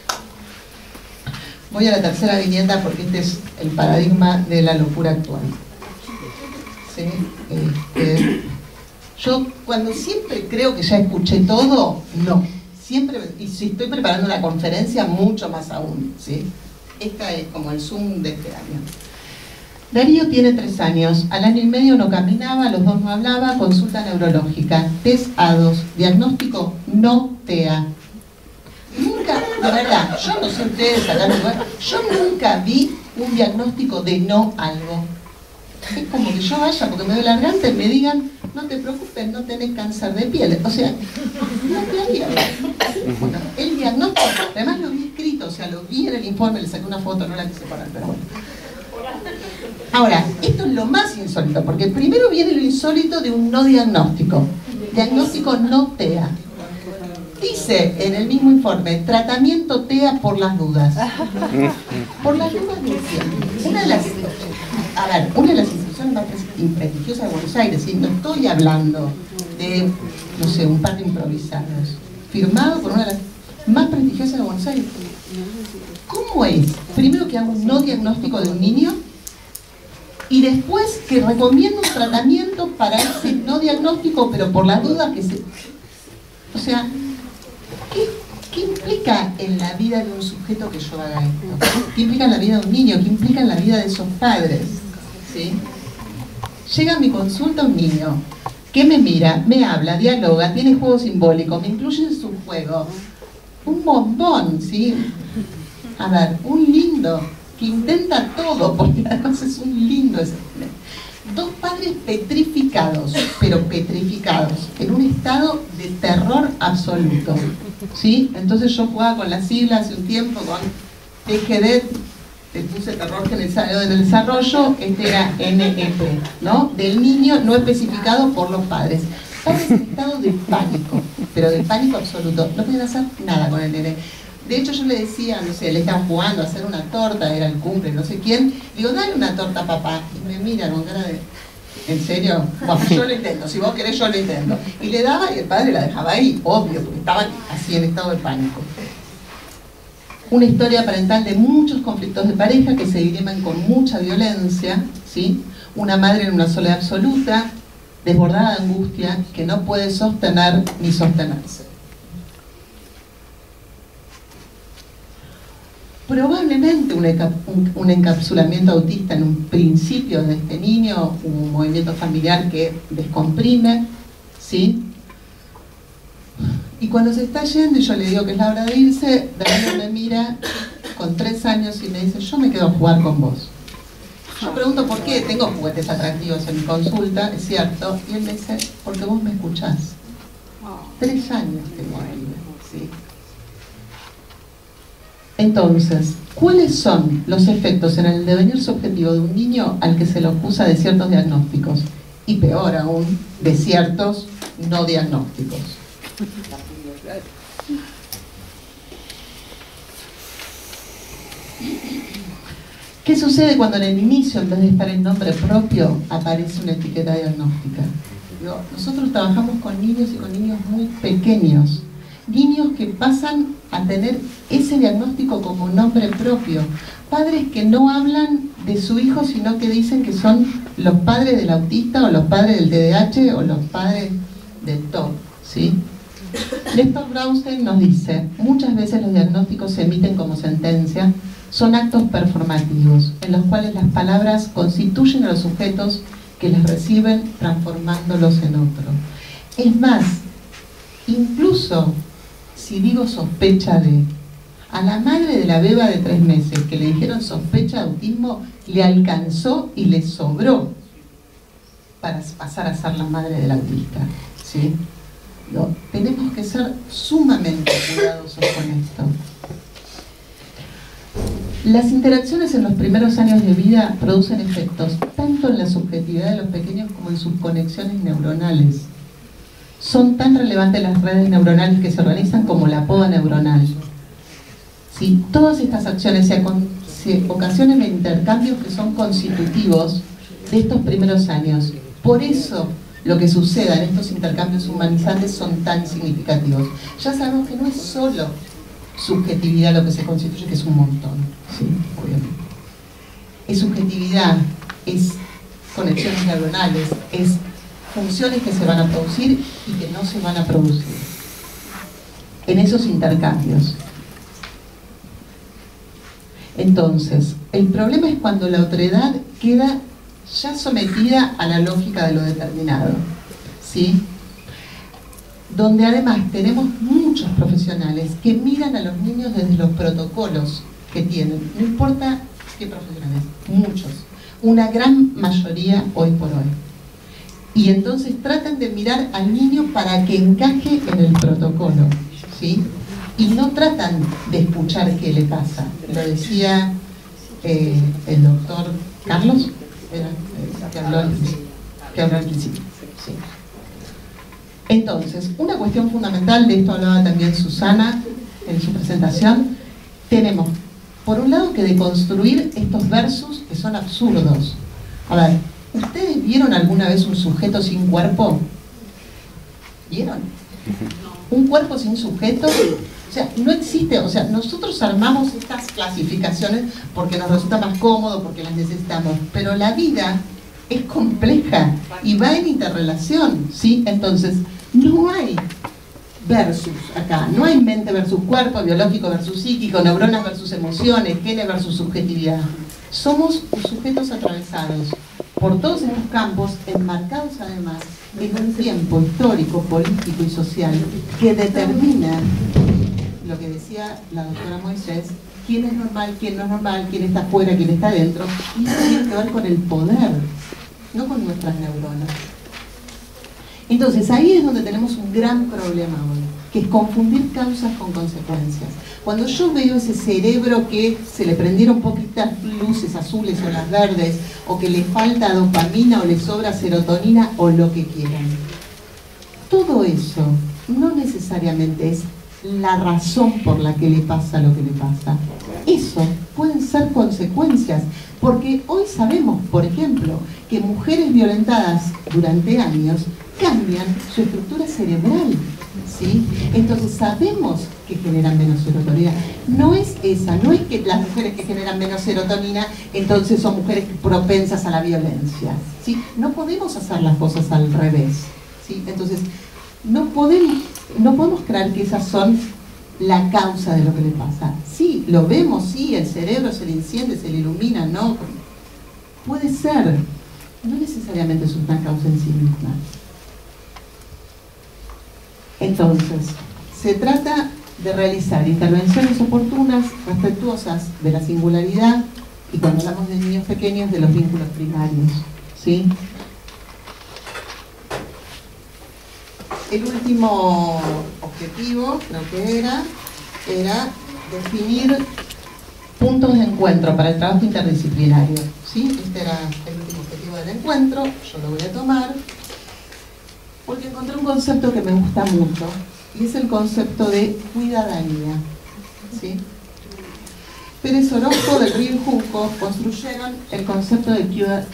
Voy a la tercera viñeta porque este es el paradigma de la locura actual. ¿Sí? Este, yo cuando siempre creo que ya escuché todo, no. Siempre, y si estoy preparando una conferencia, mucho más aún, ¿sí? Esta es como el Zoom de este año. Darío tiene tres años, al año y medio no caminaba, a los dos no hablaba, consulta neurológica, test A dos, diagnóstico no T E A. Nunca, de verdad, yo no sé ustedes acá en el lugar, yo nunca vi un diagnóstico de no algo. Es como que yo vaya porque me duele la garganta y me digan, no te preocupes, no tenés cáncer de piel. O sea, no te haría. Bueno, el diagnóstico, además lo vi escrito, o sea, lo vi en el informe, le saqué una foto, no la quise poner, pero bueno. Ahora, esto es lo más insólito, porque primero viene lo insólito de un no diagnóstico. Diagnóstico no T E A. Dice en el mismo informe, tratamiento T E A por las dudas. Por las dudas de quién. Una de las, a ver, una de las instituciones más prestigiosas de Buenos Aires, ¿sí? No estoy hablando de, no sé, un par de improvisados, firmado por una de las más prestigiosas de Buenos Aires. ¿Cómo es? Primero que hago un no diagnóstico de un niño y después que recomiendo un tratamiento para ese no diagnóstico, pero por las dudas que se... O sea, ¿qué, qué implica en la vida de un sujeto que yo haga esto? ¿Qué implica en la vida de un niño? ¿Qué implica en la vida de esos padres? ¿Sí? Llega a mi consulta un niño que me mira, me habla, dialoga, tiene juego simbólico, me incluye en su juego. Un bombón, ¿sí? A ver, un lindo, que intenta todo, porque además es un lindo ese. Dos padres petrificados, pero petrificados, en un estado de terror absoluto, ¿sí? Entonces yo jugaba con las siglas hace un tiempo, con T G D, te puse terror generalizado en el desarrollo, este era N E P, ¿no? Del niño no especificado por los padres. Padres en estado de pánico, pero de pánico absoluto, no pueden hacer nada con el nene. De hecho yo le decía, no sé, le estaban jugando a hacer una torta, era el cumple, no sé quién, digo, dale una torta a papá, y me mira con cara de, ¿en serio? Bueno, yo lo intento, si vos querés yo lo intento. Y le daba y el padre la dejaba ahí, obvio, porque estaba así en estado de pánico. Una historia parental de muchos conflictos de pareja que se dirimen con mucha violencia, ¿sí? Una madre en una soledad absoluta, desbordada de angustia, que no puede sostener ni sostenerse. Probablemente un, un, un encapsulamiento autista en un principio de este niño, un movimiento familiar que descomprime, ¿sí? Y cuando se está yendo y yo le digo que es la hora de irse, Darío me mira con tres años y me dice, yo me quedo a jugar con vos. Yo pregunto por qué, tengo juguetes atractivos en mi consulta, es cierto, y él me dice, porque vos me escuchás. Tres años tengo ahí, ¿sí? Entonces, ¿cuáles son los efectos en el devenir subjetivo de un niño al que se lo acusa de ciertos diagnósticos? Y peor aún, de ciertos no diagnósticos. ¿Qué sucede cuando en el inicio, en vez de estar el nombre propio, aparece una etiqueta diagnóstica? Nosotros trabajamos con niños y con niños muy pequeños, niños que pasan a tener ese diagnóstico como nombre propio, padres que no hablan de su hijo, sino que dicen que son los padres del autista o los padres del T D A H o los padres del T O C, ¿sí? Lester Brownstein nos dice, muchas veces los diagnósticos se emiten como sentencia, son actos performativos, en los cuales las palabras constituyen a los sujetos que las reciben transformándolos en otro. Es más, incluso si digo sospecha de, a la madre de la beba de tres meses que le dijeron sospecha de autismo, le alcanzó y le sobró para pasar a ser la madre del autista, ¿sí? No, tenemos que ser sumamente cuidadosos con esto. Las interacciones en los primeros años de vida producen efectos tanto en la subjetividad de los pequeños como en sus conexiones neuronales. Son tan relevantes las redes neuronales que se organizan como la poda neuronal. ¿Sí? Todas estas acciones se, se ocasionan en intercambios que son constitutivos de estos primeros años. Por eso lo que suceda en estos intercambios humanizantes son tan significativos. Ya sabemos que no es solo subjetividad lo que se constituye, que es un montón, ¿sí? Obviamente. Es subjetividad, es conexiones neuronales, es funciones que se van a producir y que no se van a producir en esos intercambios. Entonces, el problema es cuando la otredad queda ya sometida a la lógica de lo determinado, ¿sí? Donde además tenemos muchos profesionales que miran a los niños desde los protocolos que tienen, no importa qué profesionales, muchos, una gran mayoría hoy por hoy. Y entonces tratan de mirar al niño para que encaje en el protocolo, ¿sí? Y no tratan de escuchar qué le pasa. Lo decía eh, el doctor Carlos, era, eh, que, habló al, que habló al principio, ¿sí? Entonces, una cuestión fundamental, de esto hablaba también Susana en su presentación, tenemos, por un lado, que deconstruir estos versus que son absurdos. A ver, ¿ustedes vieron alguna vez un sujeto sin cuerpo? ¿Vieron? ¿Un cuerpo sin sujeto? O sea, no existe, o sea, nosotros armamos estas clasificaciones porque nos resulta más cómodo, porque las necesitamos, pero la vida es compleja y va en interrelación, ¿sí? Entonces, no hay versus acá, no hay mente versus cuerpo, biológico versus psíquico, neuronas versus emociones, genes versus subjetividad. Somos sujetos atravesados por todos estos campos, enmarcados además en un tiempo histórico, político y social que determina lo que decía la doctora Moisés, quién es normal, quién no es normal, quién está afuera, quién está adentro, y eso tiene que ver con el poder, no con nuestras neuronas. Entonces ahí es donde tenemos un gran problema hoy, que es confundir causas con consecuencias. Cuando yo veo ese cerebro que se le prendieron poquitas luces azules o las verdes, o que le falta dopamina o le sobra serotonina o lo que quieran, todo eso no necesariamente es la razón por la que le pasa lo que le pasa. Eso pueden ser consecuencias, porque hoy sabemos, por ejemplo, que mujeres violentadas durante años cambian su estructura cerebral, ¿sí? Entonces sabemos que generan menos serotonina. No es esa, no es que las mujeres que generan menos serotonina entonces son mujeres propensas a la violencia, ¿sí? No podemos hacer las cosas al revés, ¿sí? Entonces no podemos, no podemos creer que esas son la causa de lo que le pasa. Sí, lo vemos, sí, el cerebro se le enciende, se le ilumina, ¿no? Puede ser, no necesariamente es una causa en sí misma. Entonces, se trata de realizar intervenciones oportunas, respetuosas de la singularidad, y cuando hablamos de niños pequeños, de los vínculos primarios, ¿sí? El último objetivo, creo que era, era definir puntos de encuentro para el trabajo interdisciplinario, ¿sí? Este era el último objetivo del encuentro, yo lo voy a tomar, porque encontré un concepto que me gusta mucho, y es el concepto de cuidadanía, ¿sí? Pérez Orozco del Río y Junco construyeron el concepto de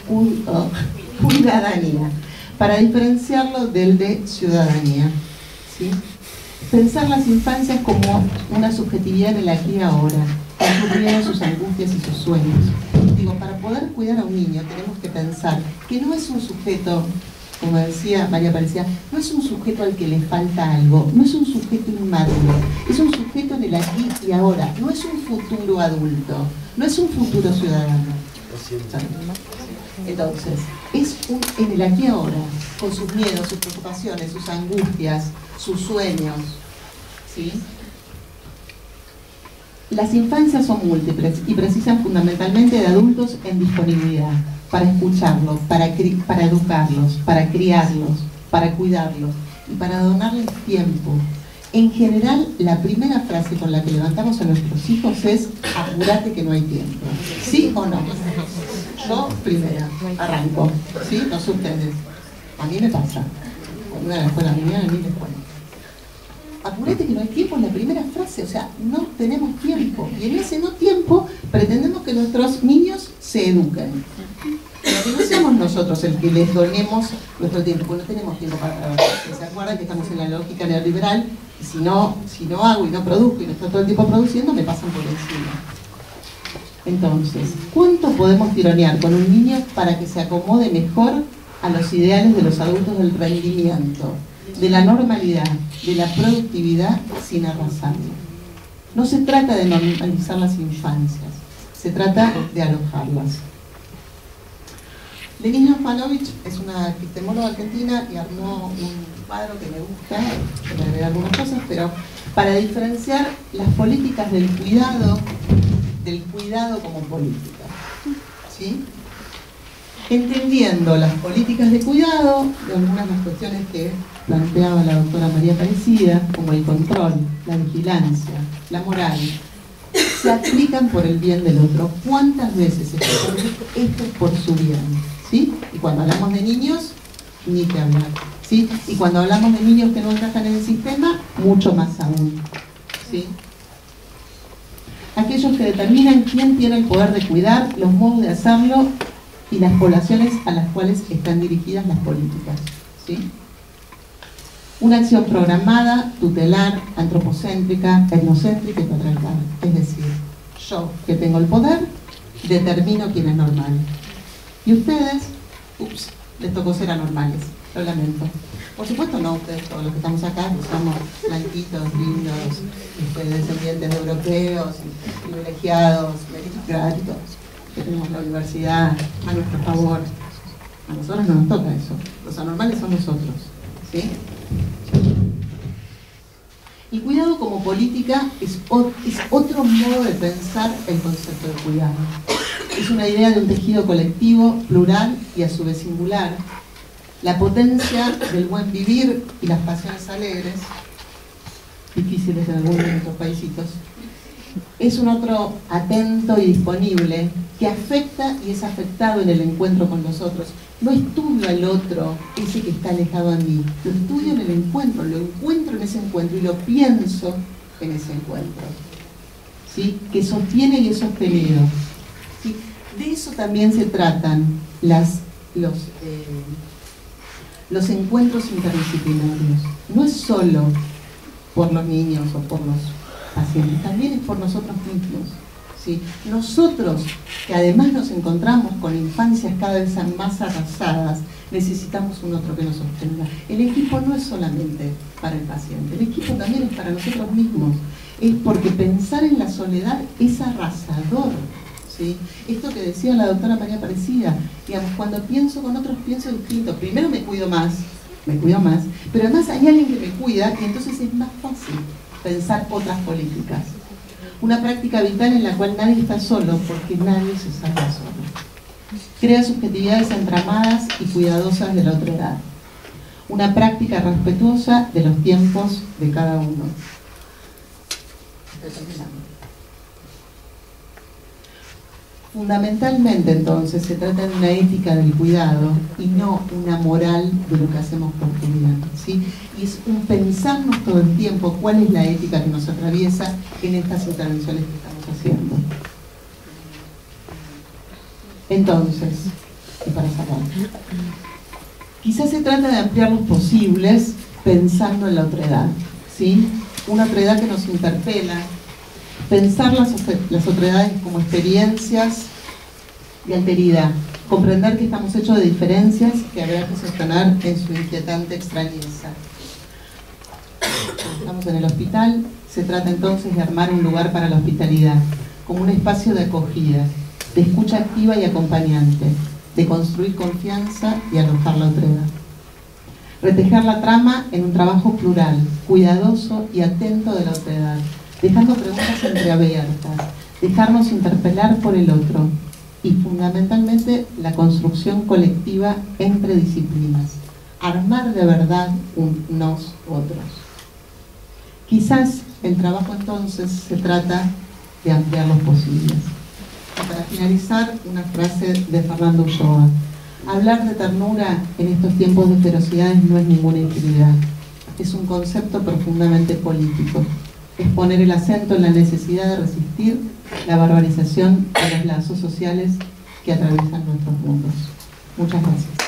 cuidadanía para diferenciarlo del de ciudadanía, ¿sí? Pensar las infancias como una subjetividad en el aquí y ahora, con sus miedos, sus angustias y sus sueños. Digo, para poder cuidar a un niño tenemos que pensar que no es un sujeto, como decía María Parecida, no es un sujeto al que le falta algo, no es un sujeto inmaduro, es un sujeto en el aquí y ahora, no es un futuro adulto, no es un futuro ciudadano. Entonces, es un, en el aquí y ahora, con sus miedos, sus preocupaciones, sus angustias, sus sueños, ¿sí? Las infancias son múltiples y precisan fundamentalmente de adultos en disponibilidad para escucharlos, para, para educarlos, para criarlos, para cuidarlos y para donarles tiempo. En general, la primera frase con la que levantamos a nuestros hijos es: apurate que no hay tiempo. ¿Sí o no? Yo primera, arranco. ¿Sí? No sé ustedes. A mí me pasa. Cuando una de la escuela mañana, a mí me cuento. Apurate que no hay tiempo es la primera frase, o sea, no tenemos tiempo. Y en ese no tiempo pretendemos que nuestros niños se eduquen. Pero que no seamos nosotros el que les donemos nuestro tiempo, porque no tenemos tiempo para trabajar. ¿Se acuerdan que estamos en la lógica neoliberal? Y si no, si no hago y no produzco y no estoy todo el tiempo produciendo, me pasan por encima. Entonces, ¿cuánto podemos tironear con un niño para que se acomode mejor a los ideales de los adultos del rendimiento, de la normalidad, de la productividad, sin arrasarlo? No se trata de normalizar las infancias, se trata de alojarlas. Lenina Fanovich es una epistemóloga argentina y armó un cuadro que me gusta, que me agregar algunas cosas, pero para diferenciar las políticas del cuidado, del cuidado como política, ¿sí? Entendiendo las políticas de cuidado, de algunas de las cuestiones que planteaba la doctora María Parecida, como el control, la vigilancia, la moral, se aplican por el bien del otro. ¿Cuántas veces esto es por su bien? ¿Sí? Y cuando hablamos de niños, ni que hablar, ¿sí? Y cuando hablamos de niños que no encajan en el sistema, mucho más aún, ¿sí? Aquellos que determinan quién tiene el poder de cuidar, los modos de hacerlo y las poblaciones a las cuales están dirigidas las políticas, ¿sí? Una acción programada, tutelar, antropocéntrica, etnocéntrica y patriarcal. Es decir, yo, que tengo el poder, determino quién es normal. Y ustedes, ups, les tocó ser anormales, lo lamento. Por supuesto no ustedes, todos los que estamos acá, que somos blanquitos, lindos, este, descendientes de europeos, privilegiados, meritocráticos, que tenemos la universidad a nuestro favor. A nosotros no nos toca eso, los anormales son nosotros, ¿sí? El cuidado como política es, es otro modo de pensar el concepto de cuidado. Es una idea de un tejido colectivo, plural y a su vez singular. La potencia del buen vivir y las pasiones alegres, difíciles en algunos de nuestros paisitos, es un otro atento y disponible que afecta y es afectado en el encuentro con los otros. No estudio al otro, ese que está alejado a mí, lo estudio en el encuentro, lo encuentro en ese encuentro y lo pienso en ese encuentro, ¿sí? Que sostiene y es sostenido, ¿sí? De eso también se tratan las, los, eh, los encuentros interdisciplinarios. No es solo por los niños o por los pacientes, también es por nosotros mismos, ¿sí? Nosotros, que además nos encontramos con infancias cada vez más arrasadas, necesitamos un otro que nos sostenga. El equipo no es solamente para el paciente, el equipo también es para nosotros mismos. Es porque pensar en la soledad es arrasador, ¿sí? Esto que decía la doctora María Parecida, digamos, cuando pienso con otros pienso distinto. Primero me cuido más, me cuido más, pero además hay alguien que me cuida y entonces es más fácil pensar otras políticas. Una práctica vital en la cual nadie está solo porque nadie se salva solo. Crea subjetividades entramadas y cuidadosas de la otra edad. Una práctica respetuosa de los tiempos de cada uno. Estoy terminando. Fundamentalmente, entonces, se trata de una ética del cuidado y no una moral de lo que hacemos por cuidar, ¿sí? Y es un pensarnos todo el tiempo cuál es la ética que nos atraviesa en estas intervenciones que estamos haciendo. Entonces, y para cerrar, quizás se trata de ampliar los posibles pensando en la otredad, ¿sí? Una otredad que nos interpela, pensar las, las otredades como experiencias de alteridad, comprender que estamos hechos de diferencias que habrá que sostener en su inquietante extrañeza. Estamos en el hospital, se trata entonces de armar un lugar para la hospitalidad, como un espacio de acogida, de escucha activa y acompañante, de construir confianza y alojar la otredad. Retejer la trama en un trabajo plural, cuidadoso y atento de la otredad, dejando preguntas entreabiertas, dejarnos interpelar por el otro y fundamentalmente la construcción colectiva entre disciplinas, armar de verdad un nos otros. Quizás el trabajo entonces se trata de ampliar los posibles. Y para finalizar, una frase de Fernando Ulloa: hablar de ternura en estos tiempos de ferocidades no es ninguna ingenuidad, es un concepto profundamente político. Es poner el acento en la necesidad de resistir la barbarización de los lazos sociales que atraviesan nuestros mundos. Muchas gracias.